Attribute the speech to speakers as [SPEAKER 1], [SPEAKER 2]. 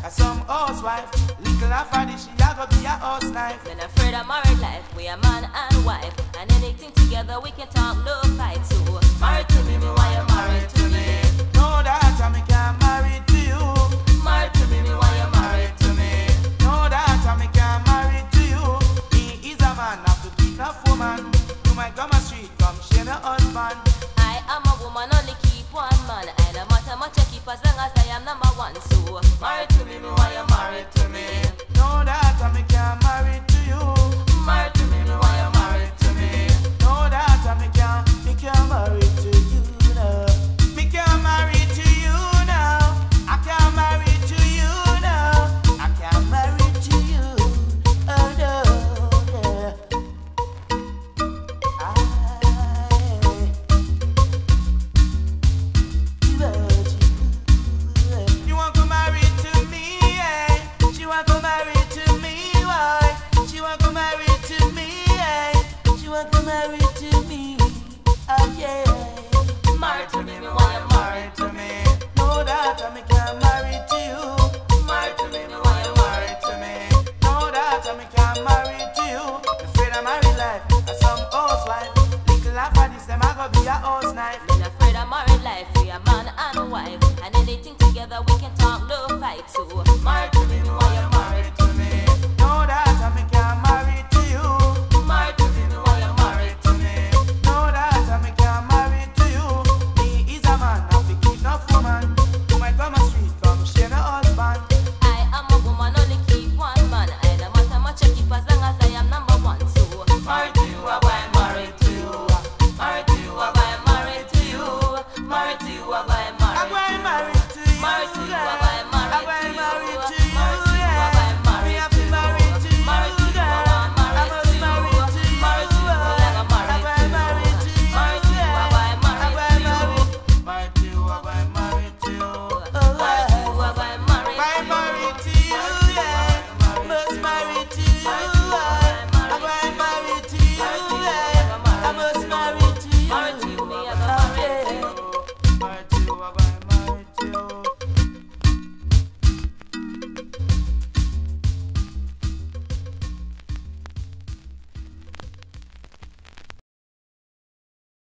[SPEAKER 1] some housewife. Little after this, she a go be a house knife.
[SPEAKER 2] Men afraid of married life, we are man and wife. And anything together we can talk, no fight. So married to me, why you married to me?
[SPEAKER 1] Know that I me can't marry to you.
[SPEAKER 2] Married to me, why you married to me?
[SPEAKER 1] Know that I me can't marry to you. He is a man, have to keep a woman. You might come a street, come shame your husband.
[SPEAKER 2] I am a woman, only keep one man. I no matter much I keep as long as I am number one. So married to me, why you married to me?
[SPEAKER 1] Know that I me can't marry to you.
[SPEAKER 2] Married to me, why you married to me?
[SPEAKER 1] Know that I me can't marry to you now. Me can't marry to you now. I can't marry to you now. I can't marry to you. Oh no, yeah. You want to marry to me, eh? She want to marry to me, why? She want to marry to me, eh? She want to marry to me, oh yeah.
[SPEAKER 2] Married to me, why you married to me?
[SPEAKER 1] Know that I me can't marry to you.
[SPEAKER 2] Married to me, why you married to me?
[SPEAKER 1] Know that I me can't marry to you. Afraid of married life, and some housewife. Little after this, them a go be a house knife.
[SPEAKER 2] Men afraid of married life, we are man and wife. And anything together we can talk, no fight. So married to me, why you married to me?
[SPEAKER 1] Know that I me can't marry to you.
[SPEAKER 2] Married to me, why you married to me?
[SPEAKER 1] Know that I me can't marry to you. He is a man, have to keep no woman. You might come a street, come share no husband.
[SPEAKER 2] I am a woman, only keep one man. I no matter much I keep as long as I am number one. So married to you, why I'm married to you? Married to you, why I'm married to you? Married to you, why I'm
[SPEAKER 1] I'm
[SPEAKER 2] married
[SPEAKER 1] married to you.
[SPEAKER 2] Married to you,
[SPEAKER 1] girl.
[SPEAKER 2] why I'm
[SPEAKER 1] I'm
[SPEAKER 2] married
[SPEAKER 1] married
[SPEAKER 2] to
[SPEAKER 1] to
[SPEAKER 2] you?
[SPEAKER 1] you.
[SPEAKER 2] Married to you,
[SPEAKER 1] yeah.
[SPEAKER 2] why I'm
[SPEAKER 1] Me
[SPEAKER 2] married
[SPEAKER 1] have
[SPEAKER 2] to
[SPEAKER 1] to
[SPEAKER 2] you?
[SPEAKER 1] marry to you.
[SPEAKER 2] Married to you,
[SPEAKER 1] girl.
[SPEAKER 2] why I'm
[SPEAKER 1] I
[SPEAKER 2] married
[SPEAKER 1] must
[SPEAKER 2] to you?
[SPEAKER 1] marry to you.
[SPEAKER 2] Married to you, why I'm married to you?
[SPEAKER 1] married to you.
[SPEAKER 2] Married to you, why I'm married to you?
[SPEAKER 1] Married to you, I'm married to you.
[SPEAKER 2] Married to you, why I'm married to
[SPEAKER 1] I'm
[SPEAKER 2] you?
[SPEAKER 1] married to you, yeah. Must marry to you. I'm married to you, yeah. I must marry to you.
[SPEAKER 2] Married to you, me, I'm married to you.
[SPEAKER 1] Married to you, I'm